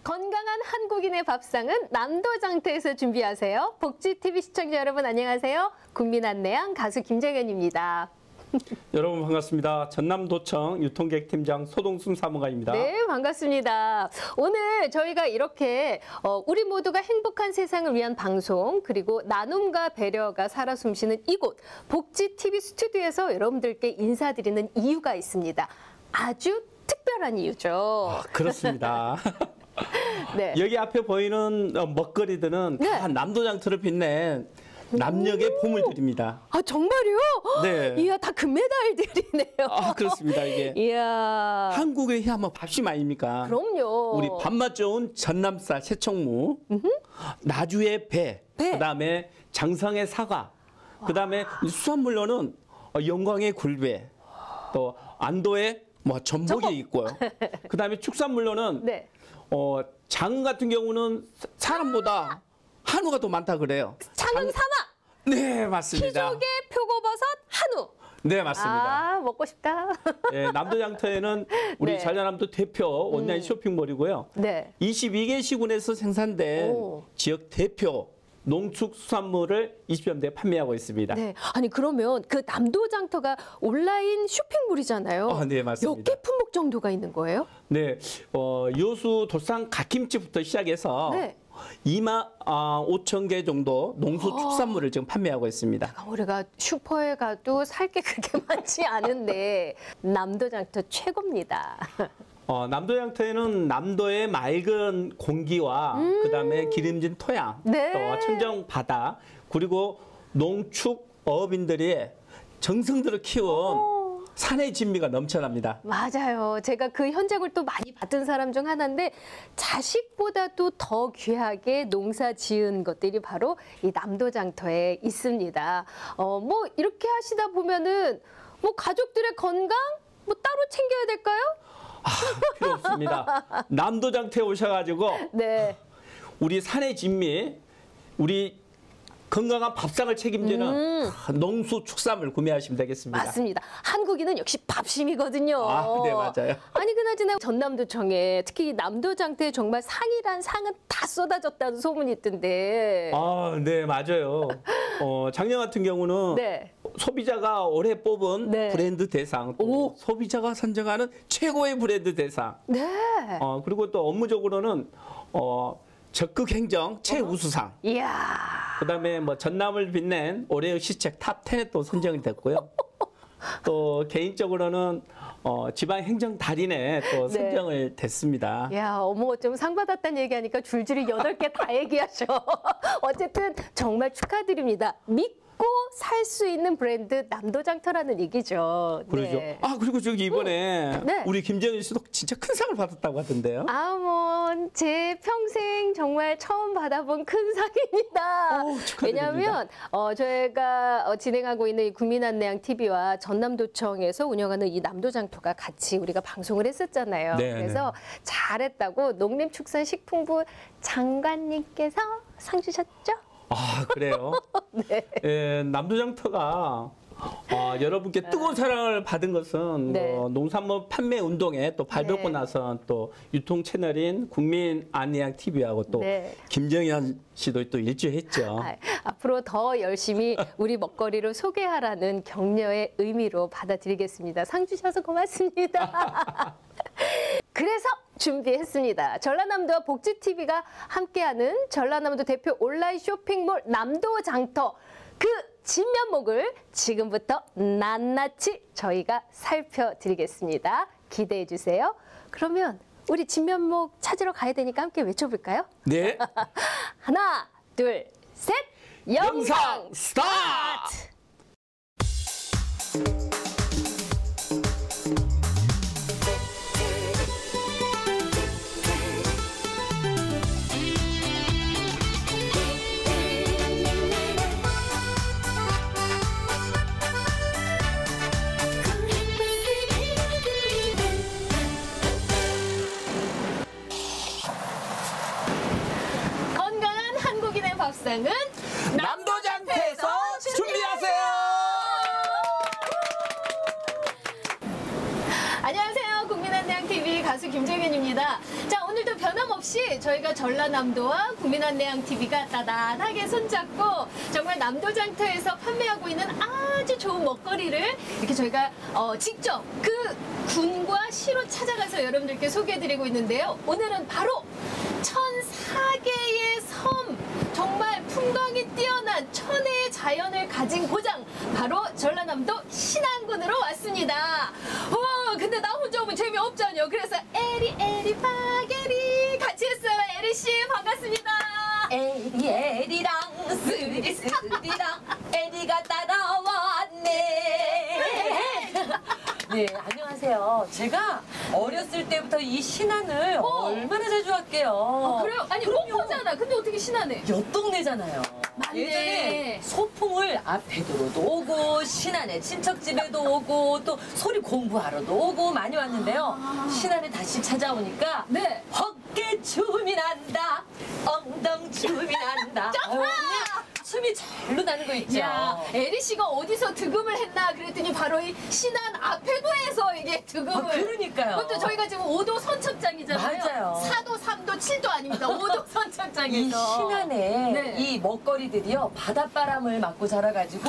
건강한 한국인의 밥상은 남도장터에서 준비하세요. 복지TV 시청자 여러분 안녕하세요. 국민안내양 가수 김정현입니다. 여러분 반갑습니다. 전남도청 유통기획팀장 소동순 사무관입니다. 네, 반갑습니다. 오늘 저희가 이렇게 우리 모두가 행복한 세상을 위한 방송 그리고 나눔과 배려가 살아 숨쉬는 이곳 복지TV 스튜디오에서 여러분들께 인사드리는 이유가 있습니다. 아주 특별한 이유죠. 그렇습니다. 네. 여기 앞에 보이는 먹거리들은 다 남도장터를 빛낸 남녘의 보물들입니다. 아, 정말요? 네. 이야, 다 금메달들이네요. 아, 그렇습니다. 이게 이야. 한국의 향뭐 밥심 아닙니까? 그럼요. 우리 밥맛 좋은 전남쌀 새총무, 나주의 배, 그다음에 장성의 사과, 그다음에 수산물로는 영광의 굴배, 또 안도의 전복이 있고요. 그다음에 축산물로는 네. 장 같은 경우는 사람보다 한우가 더 많다 그래요. 장흥 산화. 네, 맞습니다. 키조개, 표고버섯, 한우. 네, 맞습니다. 아, 먹고 싶다. 네, 남도장터에는 우리 네. 전라남도 대표 온라인 쇼핑몰이고요. 네. 22개 시군에서 생산된 지역 대표 농축수산물을 20점대에 판매하고 있습니다. 네. 아니, 그러면 그 남도장터가 온라인 쇼핑몰이잖아요. 네, 맞습니다. 몇 개 품목 정도가 있는 거예요? 네, 여수 도산 갓김치부터 시작해서 네. 25,000개 정도 농수축산물을 지금 판매하고 있습니다. 우리가 슈퍼에 가도 살 게 그렇게 많지 않은데 남도장터 최고입니다. 남도장터에는 남도의 맑은 공기와 그다음에 기름진 토양, 네. 또 청정 바다, 그리고 농축어업인들이 정성들을 키운 산의 진미가 넘쳐납니다. 맞아요. 제가 그 현장을 또 많이 봤던 사람 중 하나인데 자식보다도 더 귀하게 농사 지은 것들이 바로 이 남도장터에 있습니다. 뭐 이렇게 하시다 보면은 뭐 가족들의 건강 뭐 따로 챙겨야 될까요? 필요 없습니다. 남도장터에 오셔가지고 네. 우리 산의 진미, 우리 건강한 밥상을 책임지는 농수축산물 구매하시면 되겠습니다. 맞습니다. 한국인은 역시 밥심이거든요. 네, 맞아요. 아니, 그나저나 전남도청에 특히 남도장터에 정말 상이란 상은 다 쏟아졌다는 소문이 있던데. 네, 맞아요. 작년 같은 경우는 네. 소비자가 올해 뽑은 브랜드 대상, 또 소비자가 선정하는 최고의 브랜드 대상. 네. 그리고 또 업무적으로는 적극 행정 최우수상. 이야. 그다음에 전남을 빛낸 올해의 시책 탑 10에 또 선정이 됐고요. 또 개인적으로는 지방 행정 달인에 또 선정을 됐습니다. 야, 어머, 좀 상 받았다는 얘기하니까 줄줄이 8개 다 얘기하셔. 어쨌든 정말 축하드립니다. 믿고 살 수 있는 브랜드 남도장터라는 얘기죠. 그러죠. 네. 그리고 저기 이번에 우리 김정현 씨도 진짜 큰 상을 받았다고 하던데요. 제 평생 정말 처음 받아본 큰 상입니다. 왜냐하면 저희가 진행하고 있는 이 국민안내양 TV와 전남도청에서 운영하는 이 남도장터가 같이 우리가 방송을 했었잖아요. 네, 그래서 잘했다고 농림축산식품부 장관님께서 상 주셨죠? 그래요? 네. 남도장터가 여러분께 뜨거운 사랑을 받은 것은 농산물 판매 운동에 또 발벗고 나선 또 유통 채널인 국민안내양 TV하고 또 김정현 씨도 또 일조했죠. 앞으로 더 열심히 우리 먹거리를 소개하라는 격려의 의미로 받아들이겠습니다. 상 주셔서 고맙습니다. 그래서 준비했습니다. 전라남도와 복지TV가 함께하는 전라남도 대표 온라인 쇼핑몰 남도장터 그 진면목을 지금부터 낱낱이 저희가 살펴드리겠습니다. 기대해 주세요. 그러면 우리 진면목 찾으러 가야 되니까 함께 외쳐볼까요? 네. 하나, 둘, 셋! 영상 스타트! 건강한 한국인의 밥상은 남도장터에서 준비하세요. 안녕하세요. 국민안내양 TV 가수 김정현입니다. 자, 오늘도 변함없이 없이 저희가 전라남도와 국민안내양TV가 따단하게 손잡고 정말 남도장터에서 판매하고 있는 아주 좋은 먹거리를 이렇게 저희가 직접 그 군과 시로 찾아가서 여러분들께 소개해드리고 있는데요. 오늘은 바로 1004개의 섬, 정말 풍광이 뛰어난 천혜의 자연을 가진 고장, 바로 전라남도 신안군으로 왔습니다. 근데 나 혼자 오면 재미없잖아요. 그래서 에리 파게리 같이 했어요. 에리씨 반갑습니다. 에리랑 스리랑 에리가 따라왔네. 네, 안녕하세요. 제가 어렸을 때부터 이 신안을 얼마나 자주 왔게요. 그래요? 아니 목포잖아. 근데 어떻게 신안해? 옆 동네잖아요. 맞네. 예전에 소풍을 앞에도로도 오고 신안에 친척집에도 오고 또 소리 공부하러도 오고 많이 왔는데요. 신안에 다시 찾아오니까 네. 헛개춤이 난다, 엉덩춤이 난다. 그냥 춤이 절로 나는 거 있죠. 야, 에리 씨가 어디서 득음을 했나 그랬더니 바로 이 신안 앞에도에서 이게 득음을. 그러니까요. 그것도 저희가 지금 5도 선착장이잖아요. 맞아요. 4도, 3도, 7도 아닙니다. 5도 이 선착장에서. 신안에 네. 이 먹거리들이요 바닷바람을 맞고 자라가지고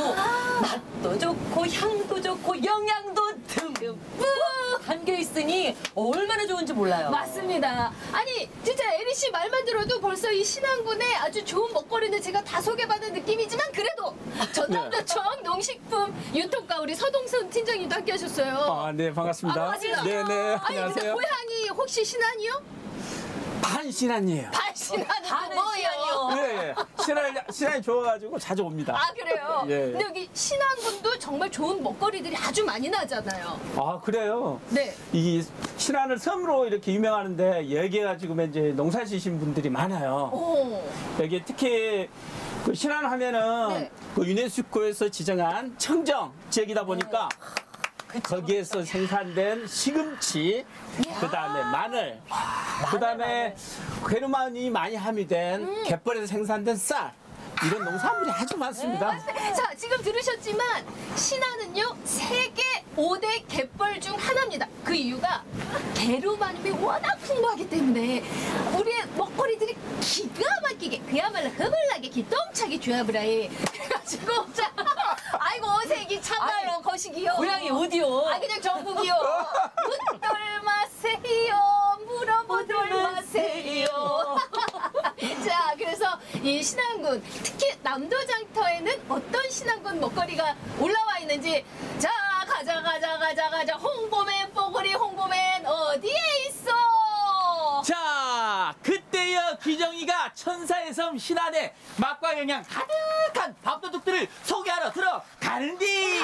맛도 좋고 향도 좋고 영양도 듬뿍 담겨 있으니 얼마나 좋은지 몰라요. 맞습니다. 아니 진짜 에리 씨 말만 들어도 벌써 이 신안군의 아주 좋은 먹거리는 제가 다 소개받은 느낌이지만 그래도 전남도청 농식품 유통과 우리 서동선 팀장님도 함께 하셨어요. 네, 반갑습니다. 반갑습니다. 네, 아니 근데 안녕하세요. 고향이 혹시 신안이요? 반신안이에요. 반신안이 반은 뭐예요? 신안이요. 예. 신안이 좋아가지고 자주 옵니다. 아 그래요? 예. 근데 여기 신안군도 정말 좋은 먹거리들이 아주 많이 나잖아요. 아, 그래요? 네. 이 신안을 섬으로 이렇게 유명하는데 여기가 지금 이제 농사 지신 분들이 많아요. 오. 여기 특히 그 신안 하면은 네. 그 유네스코에서 지정한 청정 지역이다 보니까 거기에서 생산된 시금치, 그 다음에 마늘, 그 다음에 괴로만이 많이 함유된 갯벌에서 생산된 쌀, 이런 농산물이 아주 많습니다. 자, 지금 들으셨지만 신안은요 세계 5대 갯벌 중 하나입니다. 그 이유가 게르마늄이 워낙 풍부하기 때문에 우리의 먹거리들이 기가 막히게 그야말로 흐물나게 기똥차게 조합을 해. 그래가지고 자, 아이고 색이 참말로 거시기요. 고향이 어디요? 아 그냥 전국이요. 묻돌 마세요. 물어보돌 마세요. 자, 그래서 이 신안군, 특히 남도장터에는 어떤 신안군 먹거리가 올라와 있는지, 자, 가자. 홍보맨, 뽀글이 홍보맨, 어디에 있어? 자, 그때여 기정이가 천사의 섬 신안에 맛과 영양 가득한 밥도둑들을 소개하러 들어가는디.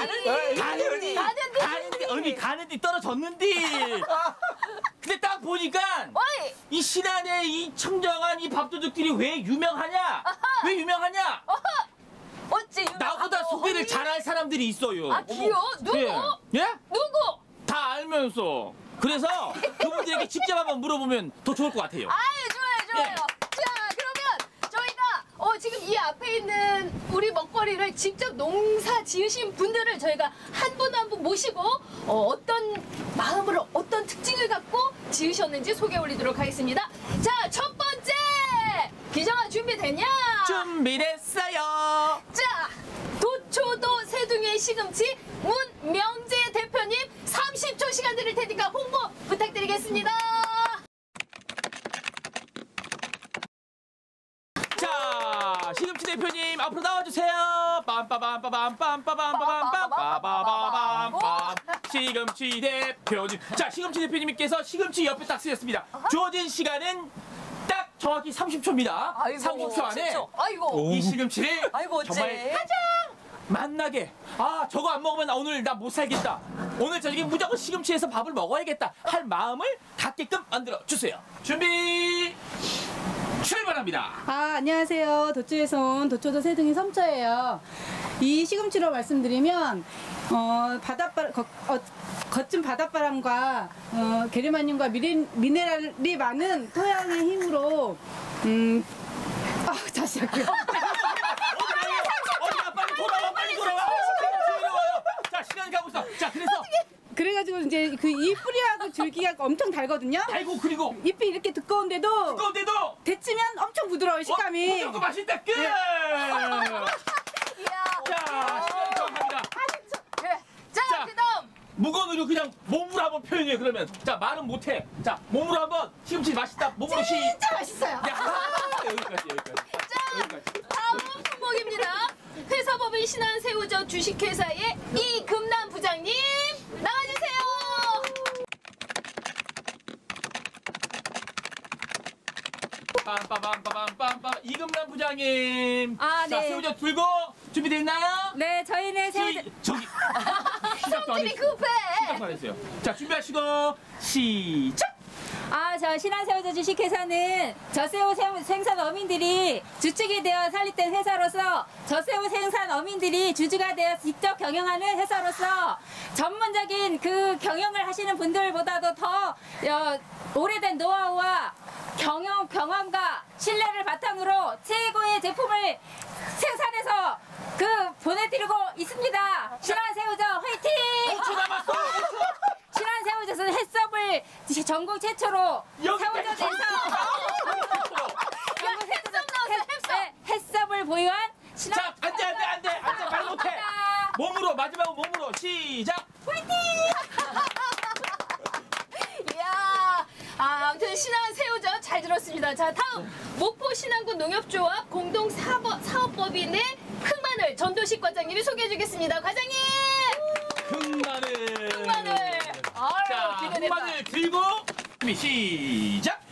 가는디 떨어졌는디. 근데 딱 보니까 어이! 이 신안에 이 청정한 이 밥도둑들이 왜 유명하냐? 왜 유명하냐? 어째 나보다 소개를 잘할 사람들이 있어요. 아, 귀여워? 누구? 예? 누구? 다 알면서. 그래서 그분들에게 직접 한번 물어보면 더 좋을 것 같아요. 아유, 좋아요. 예. 자, 그러면 저희가 지금 이 앞에 있는 우리 먹거리를 직접 농사 지으신 분들을 저희가 한 분 한 분 모시고 어떤 마음으로 어떤 특징을 갖고 지으셨는지 소개 올리도록 하겠습니다. 자, 첫 번째! 기정아 준비됐냐? 준비됐어요. 자, 도초도 세둥의 시금치 문명재 대표님 30초 시간 드릴 테니까 홍보 부탁드리겠습니다. 자, 시금치 대표님 앞으로 나와주세요. 빰빠밤빠밤빰빠밤빠밤빰빠바바밤빰. 시금치 대표님. 자, 시금치 대표님께서 시금치 옆에 딱 쓰셨습니다. 주어진 시간은 딱 정확히 30초입니다. 30초 안에 아이고. 이 시금치를 아이고, 어째. 정말 맛나게, 저거 안 먹으면 나 오늘 나 못 살겠다, 오늘 저녁에 무조건 시금치에서 밥을 먹어야겠다 할 마음을 갖게끔 만들어 주세요. 준비 출발합니다. 안녕하세요. 도초에서 온 도초도 세둥이 섬처예요. 이 시금치로 말씀드리면 거친 바닷바람과 게르마늄과 미네랄이 많은 토양의 힘으로 다시 할게요. 빨리 돌아와. 자, 시간이 가고 있어. 자, 그래서 그래가지고 이제 그 이 뿌리하고 줄기가 엄청 달거든요. 달고 그리고 잎이 이렇게 두꺼운데도 그런데도 데치면 엄청 부드러워요, 식감이. 무조건 맛있다. 끝. 이야. 자, 시간이 정합니다. 자, 자. 그다음. 무거운 의료 그냥 몸으로 한번 표현해. 그러면 자 말은 못해. 자 몸으로 한번 시금치 맛있다. 몸으로 시. 진짜 맛있어요. 여기까지. 다음 품목입니다. 회사법인 신한새우젓 주식회사의 이금남 부장님 나와주세요. 빰빰빰빰빰빰 이금남 부장님. 아, 자 네. 새우젓 들고 준비됐나요? 네, 저희는 새우젓. 저기 시작도 안 성질이 했어요. 급해. 시작도 안 했어요. 자 준비하시고 시작. 저 신한새우젓 주식회사는 젖새우 생산 어민들이 주축이 되어 설립된 회사로서 젖새우 생산 어민들이 주주가 되어 직접 경영하는 회사로서 전문적인 그 경영을 하시는 분들보다도 더 오래된 노하우와 경험과 신뢰를 바탕으로 최고의 제품을 생산해서 보내드리고 있습니다. 신한새우젓 화이팅! 5초 남았어. 신한새우젓은 햇섭을 전국 최초로 새우젓에서 햇섭을 보유한 자 안돼 말 못해. 몸으로 마지막으로 몸으로 시작. 이야. 아무튼 신한새우젓 잘 들었습니다. 자, 다음 목포 신한군 농협조합 공동 사업법인의 흑마늘 전도식 과장님이 소개해주겠습니다. 과장님. 흑마늘. 자 기대된다. 흑마늘 들고 준비 시작.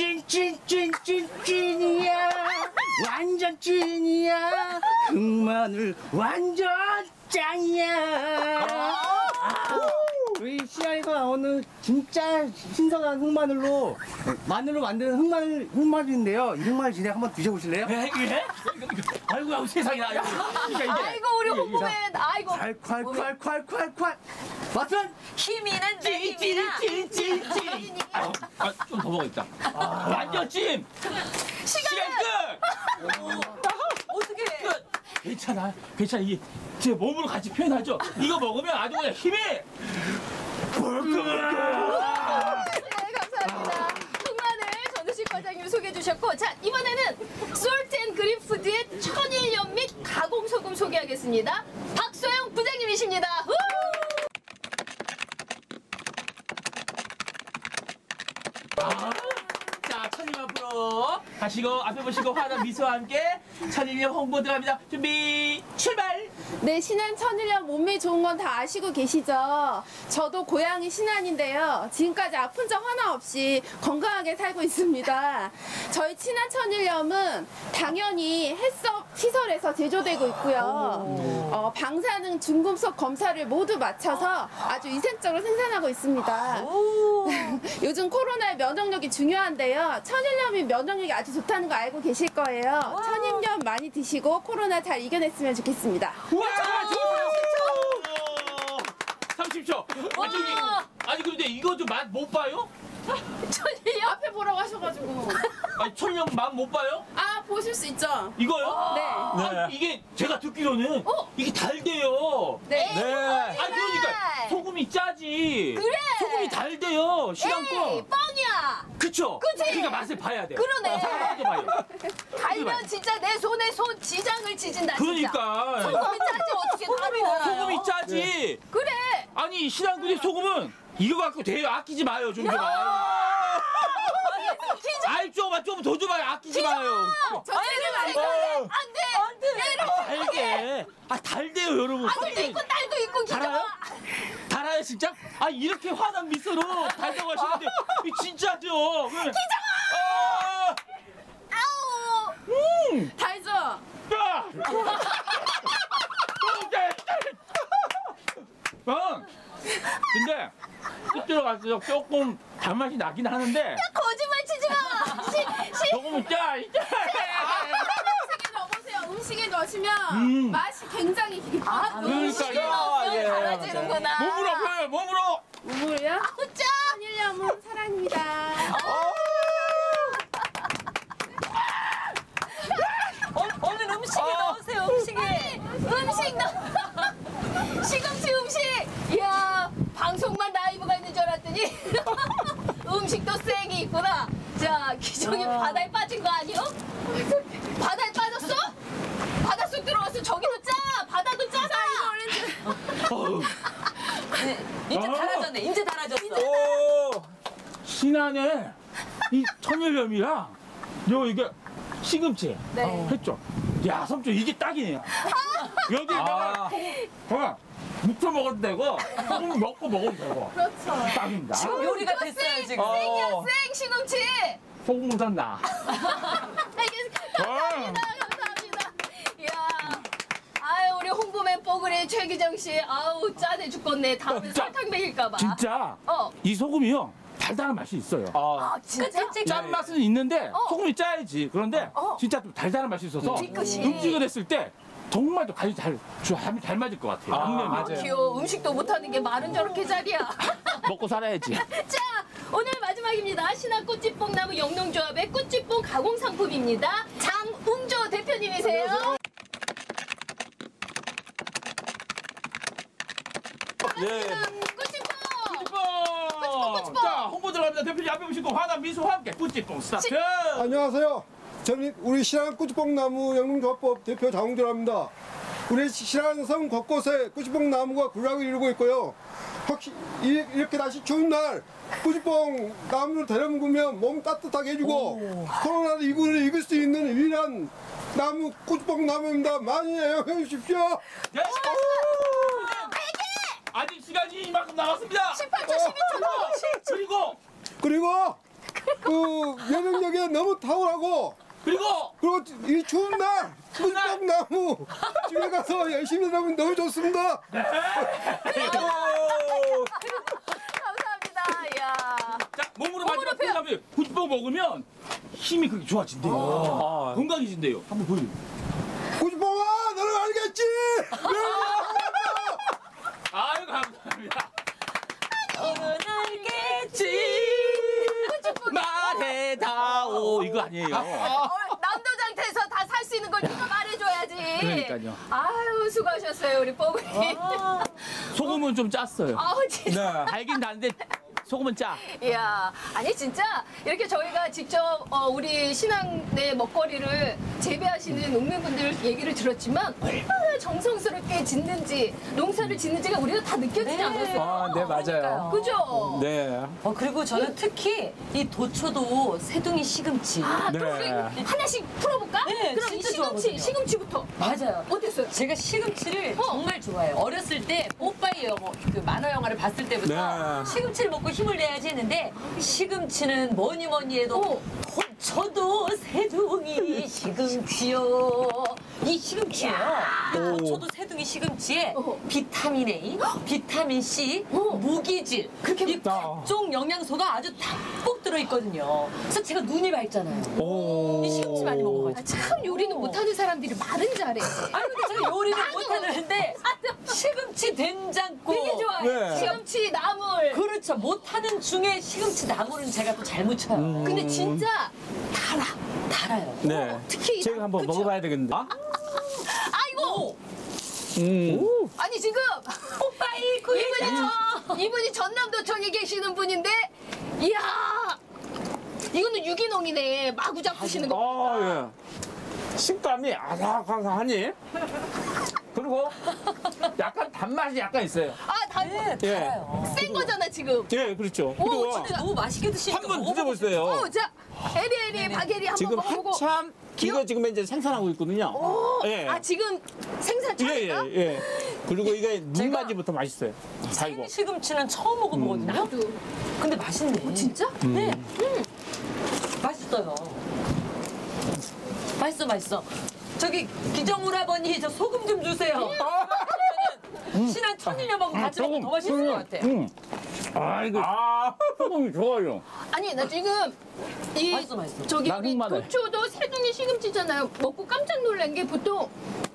찐이야 완전 찐이야 흑마늘 완전 짱이야 우리 시아이가 나오는 진짜 신선한 흑마늘로 마늘로 만든 흑마늘인데요. 이 흑마늘 진짜 한번 드셔보실래요? 예? 아이고 세상에나. 아이고 우리 홍보맨. 아이고. 콸콸콸콸콸 맛은 힘이 난다. 힘이 나. 찐. 좀 더 먹어야겠다. 완전 찜. 시간 끝. 어떻게? 끝. 괜찮아. 이게 제 몸으로 같이 표현하죠. 이거 먹으면 아주 그냥 힘이. 네, 감사합니다. 흑마늘 전우식 과장님 소개해 주셨고, 자 이번에는 솔트앤그린푸드의 천일염 및 가공소금 소개하겠습니다. 박소영 부장님이십니다. 후! 자, 천일 앞으로 가시고 앞에 보시고 환한 미소와 함께 천일염 홍보 들어갑니다. 준비 출발. 네, 신안 천일염 몸매 좋은 건 다 아시고 계시죠? 저도 고향이 신안인데요. 지금까지 아픈 적 하나 없이 건강하게 살고 있습니다. 저희 신안 천일염은 당연히 햇섭 시설에서 제조되고 있고요. 방사능 중금속 검사를 모두 마쳐서 아주 위생적으로 생산하고 있습니다. 요즘 코로나에 면역력이 중요한데요. 천일염이 면역력이 아주 좋다는 거 알고 계실 거예요. 천일염 많이 드시고 코로나 잘 이겨냈으면 좋겠습니다. 우와, 30초. 아니 근데 이거 좀 맛 못 봐요? 천일염 앞에 보라고 하셔가지고. 아니 천일염 맛 못 봐요? 보실 수 있죠? 이거요? 네. 아, 이게 제가 듣기로는 이게 달대요. 네. 아니 그러니까 소금이 짜지. 그래. 소금이 달대요. 에이, 시간껏. 뻥이야. 그쵸? 그치? 그러니까 맛을 봐야 돼. 그러네. 맛을 봐요. 달면 진짜 내 손에 손 지장을 지진다. 진짜. 그러니까 소금이 짜지 어떻게 달이 달아요? 소금이 짜지. 그래. 아니 신한군의 소금은 이거 갖고 돼요. 아끼지 마요 좀. 아이 좀 더 줘봐요. 아끼지 마요. 저희는 안 돼. 안 돼. 달게. 달대요 여러분. 아들도 있고 딸도 있고 기가. 달아요? 달아요 진짜? 이렇게 환한 미소로 달다고 하시는데 진짜죠? 기장아! 아우. 달죠? 야! 근데 끝으로 갈수록 조금 단맛이 나긴 하는데 거짓말 치지 마. 조금은 짜. 음식에 넣어보세요. 음식에 넣으시면 맛이 굉장히 그러니까요. 예. 달아지는구나. 몸으로 보여요. 몸으로. 우물이요? 짜. 천일염은 사랑입니다. 얼른 음식에 넣으세요. 음식에. 음식 시금치 음식. 이야 방송만 기정이 바다에 빠진 거 아니요? 바다에 빠졌어? 바닷속 들어왔어. 저기도 짜. 바다도 짜잖아. 이제 달아졌네. 이제 달아졌어. 오, 신안에 이 천일염이랑 이게 시금치 했죠. 야, 삼촌 이게 딱이네요. 여기다가 소금 묵혀 먹어도 되고 소금 먹고 먹어도 되고. 그렇죠. 딱입니다. 지금 요리가 됐어요, 지금. 생 시금치. 소금 묻었나? 감사합니다. 이야. 아유, 우리 홍보맨 뽀글이 최기정 씨. 아우, 짜네 죽겠네. 다음에 짜. 설탕 먹일까봐. 진짜 어. 이 소금이요 달달한 맛이 있어요. 아, 진짜? 짠 맛은 있는데 소금이 짜야지. 그런데 진짜 좀 달달한 맛이 있어서 뒤끝이. 음식을 했을 때 정말 또 간이 잘 맞을 것 같아요. 양념이. 맞아요. 귀여워. 음식도 못하는 게 말은 저렇게 잘이야. 먹고 살아야지. 자, 오늘 마지막입니다. 신안 꽃집뽕나무 영농조합의 꽃집뽕 가공 상품입니다. 장웅조 대표님이세요. 네. 꽃집뽕. 자, 홍보 들어갑니다. 대표님 앞에 보시고 화난 미소와 함께 꾸찌뽕 스타트. 안녕하세요. 저는 우리 신안 꽃집뽕나무 영농조합법 대표 장웅조랍니다. 우리 신안 섬 곳곳에 꽃집뽕나무가 군락을 이루고 있고요. 혹시 이렇게 날씨 추운 날 꽃집뽕 나무를 데려 묵으면 몸 따뜻하게 해주고 코로나19를 이길 수 있는 유일한 나무 꽃집뽕 나무입니다. 많이 애용해 주십시오. 네. 아직 시간이 이만큼 남았습니다. 18초, 12초. 그리고 그 면역력이 너무 탁월하고 그리고 그리고 이 추운 날 꽃집뽕 나무 집에 가서 열심히 하면 너무 좋습니다. 감사합니다. 이야. 자, 몸으로 마지막 표현. 꾸찌뽕 먹으면 힘이 그렇게 좋아진대요. 건강해진대요. 한번 보여요. 꽃집뽕아 너는 알겠지? 아유, 감사합니다. 너는 알겠지. 말해다오. 이거 아니에요. 남도장터에서 다 살 수 있는 걸 누가 말해줘야지. 그러니까요. 아유, 수고하셨어요, 우리 뽀글이. 소금은 좀 짰어요. 아우, 진짜. 달긴 단데 소금은 짜. 이야, 아니 진짜 이렇게 저희가 직접 우리 신앙의 먹거리를 재배하시는 농민분들 얘기를 들었지만 얼마나 정성스럽게 짓는지 농사를 짓는지가 우리가 다 느껴지지 않았어요. 아, 네, 맞아요. 그죠? 네. 그리고 저는 특히 이 도초도 새둥이 시금치. 아, 네. 또 우리 하나씩 풀어볼까? 네, 그럼 이 진짜 시금치, 좋아하거든요. 시금치부터. 맞아요. 어땠어요? 제가 시금치를 정말 좋아해요. 어렸을 때 뽀빠이 영화, 그 만화 영화를 봤을 때부터 네. 시금치를 먹고 힘을 내야지 했는데 시금치는 뭐니 해도 도초도 새둥이 시금치요. 이 시금치요. 이 도초도 새둥이 시금치에 비타민 A, 비타민 C, 무기질 이 각종 영양소가 아주 담뿍 들어있거든요. 그래서 제가 눈이 밝잖아요. 이 시금치 많이 먹어가지고. 참 요리는 못하는 사람들이 말은 잘해. 아니 근데 제가 요리를 못하는데 시금치 된장국 되게 좋아해. 네. 시금치, 나물. 그렇죠. 못하는 중에 시금치 나물은 제가 또 잘 묻혀요. 근데 진짜 달아요. 네. 특히 제가 한번 그쵸? 먹어봐야 되겠는데. 아이고! 아니 지금 오빠이 이분이 전남도청에 계시는 분인데 이야 이거는 유기농이네. 마구잡 푸시는 거. 예. 식감이 아삭아삭하니. 그리고 약간 단맛이 약간 있어요. 아, 예. 달아요. 센 거잖아 지금. 예, 그렇죠. 오, 그리고 근데 너무 맛있게 드시니까 한번 드셔보세요. 자, 에리에리 바게리 한번 지금 먹어보고. 한참 이거 지금 이제 생산하고 있거든요. 예. 아 지금 생산 중인가? 예. 그리고 이게 눈맞이부터 맛있어요. 달고. 시금치는 처음 먹어보거든요. 나도. 근데 맛있네. 진짜? 네. 맛있어요. 맛있어. 저기 기정울 아버니 저 소금 좀 주세요. 그러면은 신한 천일염하고 같이 먹으면 더 맛있을 것 같아. 이거 소금이 좋아요. 아니 나 지금 이 맛있어. 저기 난 우리 흑마늘. 도초도 새둥이 시금치잖아요. 먹고 깜짝 놀란 게 보통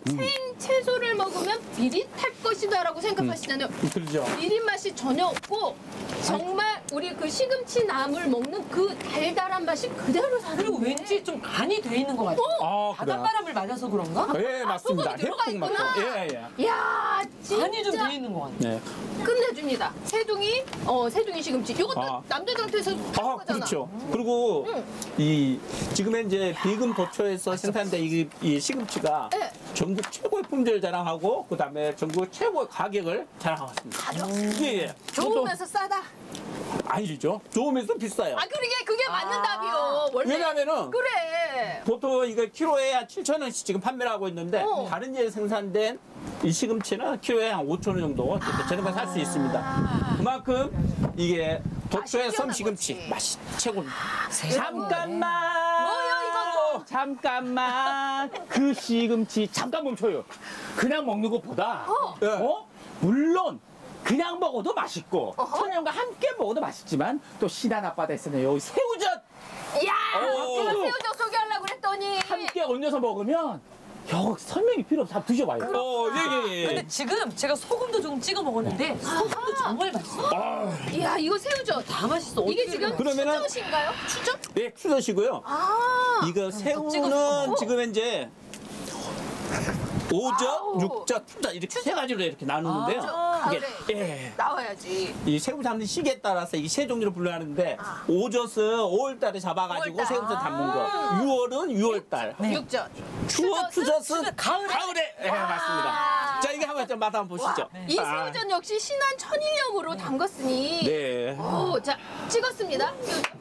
생채소를 먹으면 비릿할 것이다라고 생각하시잖아요. 그렇죠. 비린 맛이 전혀 없고 정말 우리 그 시금치 나물 먹는 그 달달한 맛이 그대로 사는 그리고 거예요. 왠지 좀 간이 돼 있는 것 같아요. 아, 그래요? 바닷바람을 맞아서 그런가? 예, 맞습니다. 소금이 들어가 해풍 있구나. 맞죠? 예, 예. 이야 간이 좀 진짜 돼 있는 것 같아요. 네. 끝내줍니다. 새둥이 시금치. 이것도 아. 남도장터에서 파는 아, 거잖아. 그렇죠. 그리고 이 지금 현재 비금 도초에서 생산된 이 시금치가 네. 전국 최고의 품질 자랑하고 그다음에 전국 최고의 가격을 자랑하고 있습니다. 예, 예. 좋으면서 싸다. 아니죠. 좋으면서 비싸요. 아 그게 맞는 답이요. 원래. 왜냐하면은 그래. 보통 이거 키로에 한 7,000원씩 지금 판매를 하고 있는데 다른 지에 생산된 이 시금치는 키로에 한 5,000원 정도 저렴하게 살 수 있습니다. 그만큼 이게 도초의 섬 시금치 맛이 최고입니다. 잠깐만. 뭐요, 잠깐만. 그 시금치 잠깐 멈춰요. 그냥 먹는 것보다 물론 그냥 먹어도 맛있고 천연과 함께 먹어도 맛있지만 또 신안 앞바다에서는 여기 새우젓 이야, 오. 제가 새우젓 소개하려고 그랬더니. 함께 얹어서 먹으면 여기 설명이 필요 없어. 한번 드셔봐요. 예, 예, 예. 근데 지금 제가 소금도 좀 찍어 먹었는데 소금도 정말 맛있어. 이야, 이거 새우젓. 다 맛있어. 이게 어떻게 지금 그러면은- 추젓인가요? 추젓? 네, 추젓이고요. 아. 이거 찍어서 새우는 지금 현재 아우. 오젓, 육젓, 추젓 이렇게 세 가지로 이렇게 나누는데요. 이게 가을에 나와야지. 이 새우 잡는 시기에 따라서 이 세 종류를 분류하는데 오젓은 5월달에 잡아가지고 5월달. 새우젓 담는 거. 6월은 6월달. 육젓. 추젓은 가을에. 예, 맞습니다. 자, 이게 한번 좀 맛 한번 보시죠. 이 새우젓 역시 신안 천일염으로 담갔으니. 네. 오, 자, 찍었습니다.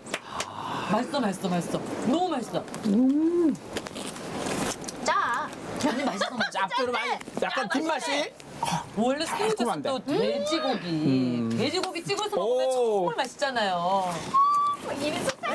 맛있어. 너무 맛있어. 자, 아니 맛있어. 짭조름 약간 뒷맛이. 원래 달콤한데. 새우젓도 돼지고기. 돼지고기 찍어서 먹으면 오. 정말 맛있잖아요. 입이 쏙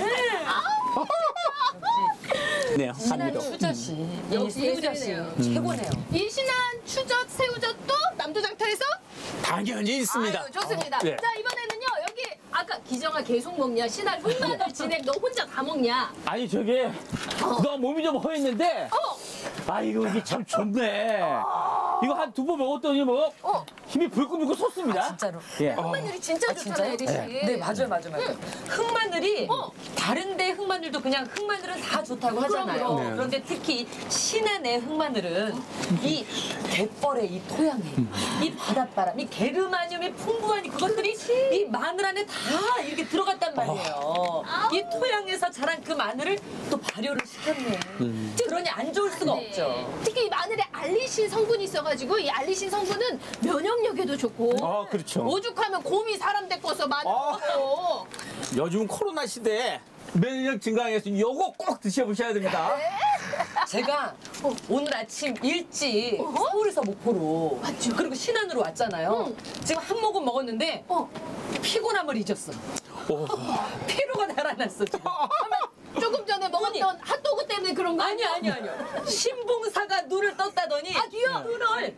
네, 신안 합니다. 추젓이 역시 이 새우젓이 예술이네요. 최고네요. 이 신안 추젓, 새우젓도 남도장터에서 당연히 있습니다. 아유, 좋습니다. 네. 자, 이번에는요, 여기 아까 기정아 계속 먹냐, 신안 흑마늘 진액 너 혼자 다 먹냐? 아니 저게 너 몸이 좀 허했는데 아이고 이게 참 좋네. 이거 한 두 번 먹었더니 뭐 힘이 불끈불끈 솟습니다. 진짜로. 예. 흑마늘이 진짜 좋잖아요, 진짜요? 대신. 네, 맞아요. 흑마늘이 다른데 흑마늘도 그냥 흑마늘은 다 좋다고 하잖아요. 그럼. 네. 그런데 특히 신안의 흑마늘은 이 갯벌의 이 토양에 이 바닷바람, 이 게르마늄이 풍부한 그것들이 이 마늘 안에 다 이렇게 들어갔단 말이에요. 이 토양에서 자란 그 마늘을 또 발효를 시켰네. 그러니 안 좋을 수가 네. 없죠. 특히 이 마늘에 알리신 성분이 있어가지고 이 알리신 성분은 면역력에도 좋고 아, 그렇죠. 오죽하면 곰이 사람 데꿔서 마늘 먹고 요즘 코로나 시대에 면역 증강해서 요거 꼭 드셔보셔야 됩니다. 제가 오늘 아침 일찍 서울에서 목포로 그리고 신안으로 왔잖아요. 지금 한 모금 먹었는데 피곤함을 잊었어. 피로가 달아났어 지금. 조금 전에 먹었던 핫도그 때문에 그런 거 아니요. 신봉사가 눈을 떴다더니 눈을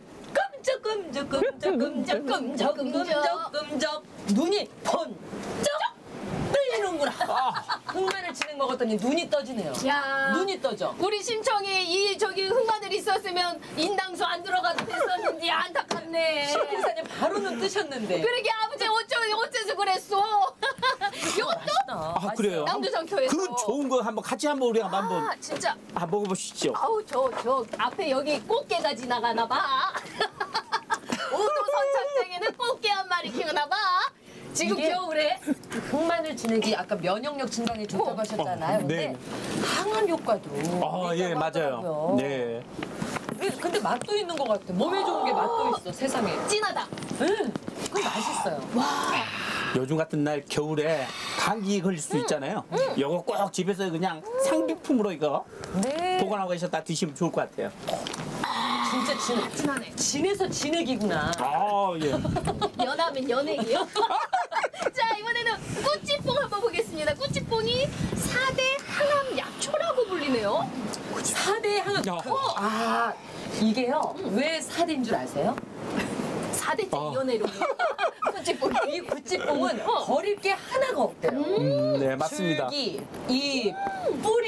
끔적끔적 눈이 번쩍 뜨이는구나. 흑마늘 진액 먹었더니 눈이 떠지네요. 야, 눈이 떠져. 우리 심청이 이 저기 흑마늘 있었으면 인당수 안 들어가도 됐었는지 안타깝네. 신봉사님 바로 눈 뜨셨는데. 그러게 아버지 어째서 그랬어? 이것도 아, 그래요? 남도장터에서. 그 좋은 거 한번 같이 한번 우리가 한번 아, 진짜. 먹어보시죠. 아우 저 앞에 여기 꽃게가 지나가나 봐. 오도 선착장에는 꽃게 한 마리 키우나 봐. 지금 이게 겨울에 흑마늘 진액이 아까 면역력 증강에 좋다고 하셨잖아요. 근데 네. 항암 효과도 아, 예, 있다고 맞아요. 하더라고요. 네. 근데 맛도 있는 것 같아. 몸에 좋은 게 맛도 있어, 세상에. 진하다. 응, 그건 맛있어요. 요즘 같은 날 겨울에 감기 걸릴 수 있잖아요. 요거 꼭 집에서 그냥 상비품으로 이거 네. 보관하고 계셨다 드시면 좋을 것 같아요. 진짜 진하네. 진해서 진액이구나. 아, 예. 연하면 연예이요. 자, 이번에는 꾸찌뽕 한번 보겠습니다. 꾸찌뽕이 4대 항암 약초라고 불리네요. 4대 항암. 아, 이게요. 왜 4대인 줄 아세요? 4대째 연애로. 꾸찌뽕. 이 구찌뽕은 버릴 게 하나가 없대요. 네, 맞습니다. 줄기, 잎, 뿌리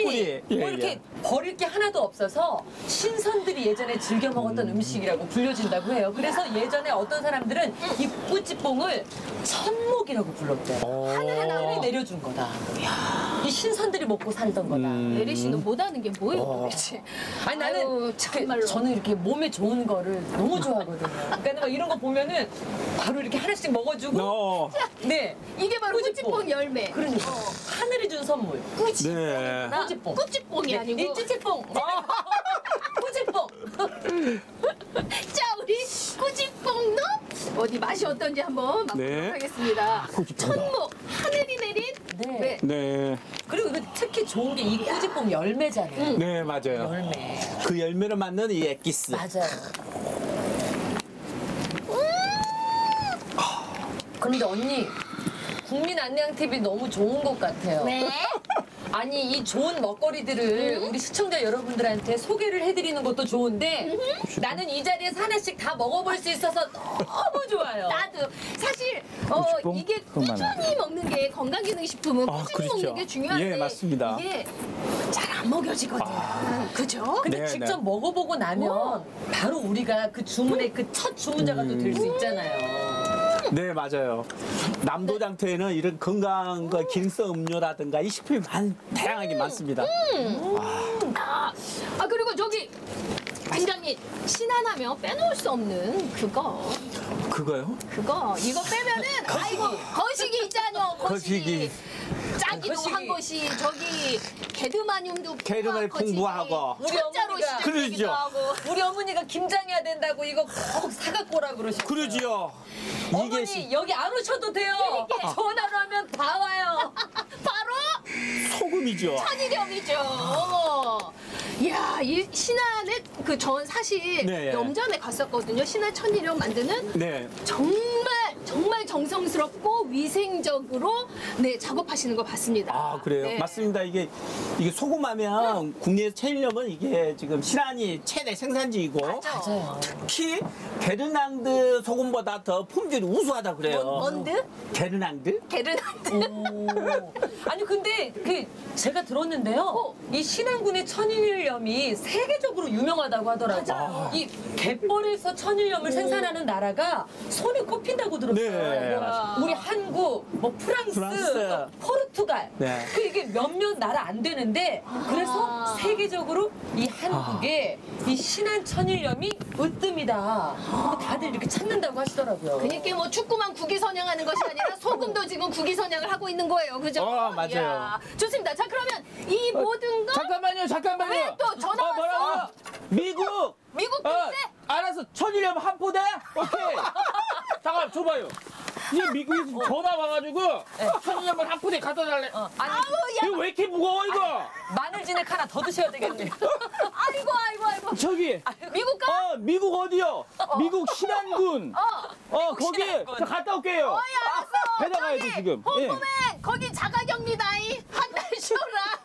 뿌리. 예, 뭐 이렇게 예. 버릴 게 하나도 없어서 신선들이 예전에 즐겨 먹었던 음식이라고 불려진다고 해요. 그래서 예전에 어떤 사람들은 이 꾸찌뽕을 천목이라고 불렀대요. 하늘에 내려준 거다. 이 신선들이 먹고 살던 거다. 예리 씨는 못하는 게 뭐예요, 도대체? 아니 나는 아유, 정말로. 저는 이렇게 몸에 좋은 거를 너무 좋아하거든요. 그러니까 막 이런 거 보면은 바로 이렇게 하나씩 먹어주고. 어. 네. 이게 바로 꾸지뽕. 꾸지뽕 열매. 그러니까 하늘이 준 선물. 네. 꾸지뽕. 꾸지뽕이 네, 아니고. 이 찌찌뽕. 꾸지뽕. 자, 우리 꾸지뽕도 어디 맛이 어떤지 한번 맛보도록 네. 하겠습니다. 천목, 하늘이 내린 네. 네. 그리고 이거 특히 좋은 게 이 꾸지뽕 열매잖아요. 네, 맞아요. 열매. 그 열매를 만드는 이 엑기스. 맞아요. 그런데 언니, 국민안내양TV 너무 좋은 것 같아요. 네. 아니 이 좋은 먹거리들을 우리 시청자 여러분들한테 소개를 해드리는 것도 좋은데 나는 이 자리에서 하나씩 다 먹어볼 수 있어서 너무 좋아요. 나도 사실 꾸지뽕? 이게 꾸준히 먹는 게 건강기능식품은 아, 꾸준히 그렇죠. 먹는 게 중요한데 예, 맞습니다. 이게 잘 안 먹여지거든. 그죠? 근데 네, 직접 네. 먹어보고 나면 바로 우리가 그 주문의 그 첫 주문자가 또 될 수 있잖아요. 네, 맞아요. 남도장터에는 이런 건강과 기능성 음료라든가 이 식품이 다양하게 많습니다. 아 그리고 저기 반장님 신안하면 빼놓을 수 없는 그거 이거 빼면은 아이고 거시기 있잖여 거시기. 짜기도 거시기. 한 것이 저기 게르마늄도 게르마늄 풍부하고. 우리 진짜로 어머니가 시작되기도 그러죠. 하고. 우리 어머니가 김장해야 된다고 이거 꼭 사갖고 오라 그러셨어요. 그러지요. 어머니 이게 여기 안 오셔도 돼요. 전화로 하면 다 와요. 바로 소금이죠. 천일염이죠. 이야, 이 신안에 그 전 사실 네, 예. 염전에 갔었거든요. 신안 천일염 만드는 네. 정말 정성스럽고 위생적으로 네 작업하시는 거 봤습니다. 아, 그래요? 네. 맞습니다. 이게 소금하면 국내 천일염은 이게 지금 신안이 최대 생산지이고 맞아요. 특히 게르낭드 소금보다 더 품질이 우수하다 그래요. 뭔드? 게르낭드? 게르난드. 오. 아니 근데 그 제가 들었는데요. 이 신안군의 천일염이 세계적으로 유명하다고 하더라고요. 이 갯벌에서 천일염을 생산하는 나라가 손에 꼽힌다고 들었어요. 네. 뭐 우리 한국, 뭐 프랑스, 또 포르투갈. 네. 그 이게 몇몇 나라 안 되는데 그래서 세계적으로 이 한국에 이 신안 천일염이 으뜸이다. 그거 다들 이렇게 찾는다고 하시더라고요. 그러니까 뭐 축구만 국위선양하는 것이 아니라 소금도 지금 국위선양을 하고 있는 거예요. 그죠? 맞아요. 이야, 좋습니다. 자, 그러면 이 모든 거 잠깐만요. 왜 또 전화 왔어? 뭐라고? 미국. 미국 어, 때? 알았어. 천일염 한 포대? 오케이. 잠깐 줘봐요. 이 미국에서 전화 와가지고 천일염을 한 포대 갖다 달래. 아니, 이거 왜 이렇게 무거워 이거? 마늘 진액 하나 더 드셔야 되겠네요. 아이고. 저기. 미국 가? 미국 어디요? 미국 신안군. 거기 신안군. 저 갔다 올게요. 알았어. 배달 가야 돼 지금. 예. 홍보맨 거기 자가격리다이 한 달 쉬어라.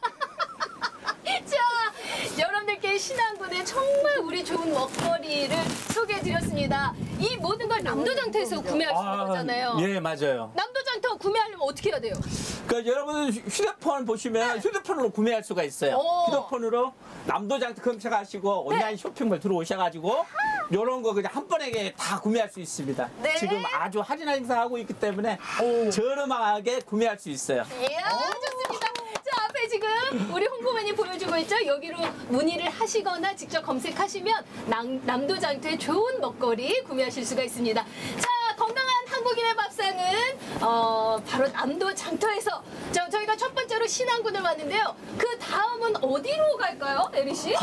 자, 여러분들께 신안군의 정말 우리 좋은 먹거리를 소개해드렸습니다. 이 모든 걸 남도장터에서 구매할 수 있는 거잖아요. 예, 맞아요. 남도장터 구매하려면 어떻게 해야 돼요? 그러니까 여러분 휴대폰 보시면 휴대폰으로 구매할 수가 있어요. 오. 휴대폰으로 남도장터 검색하시고 온라인 쇼핑몰 들어오셔가지고 이런 거 그냥 한 번에 다 구매할 수 있습니다. 네. 지금 아주 할인 행사하고 있기 때문에 저렴하게 구매할 수 있어요. 이야, 좋습니다. 자, 앞에 지금 우리 홍보맨이 보여주고 있죠? 여기로 문의를 하시거나 직접 검색하시면 남도장터의 좋은 먹거리 구매하실 수가 있습니다. 자, 건강한 한국인의 밥상은 바로 남도장터에서 저희가 첫 번째로 신안군을 왔는데요. 그 다음은 어디로 갈까요, 에리 씨?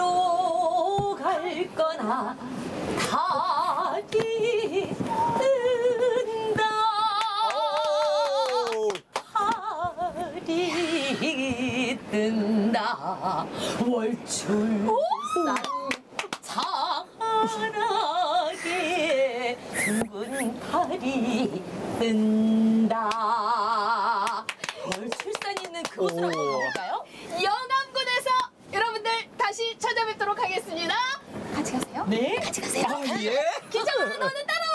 어디로 갈 거나 달이 뜬다. 달이 뜬다. 월출산 찬하게 붉은 달이 뜬다. 월출산 있는 그곳을 한번 가볼까요? 영암군에서 여러분들 다시 찾아뵙도록 하겠습니다. 같이 가세요. 네. 같이 가세요. 예? 기정아, 너는 따라와.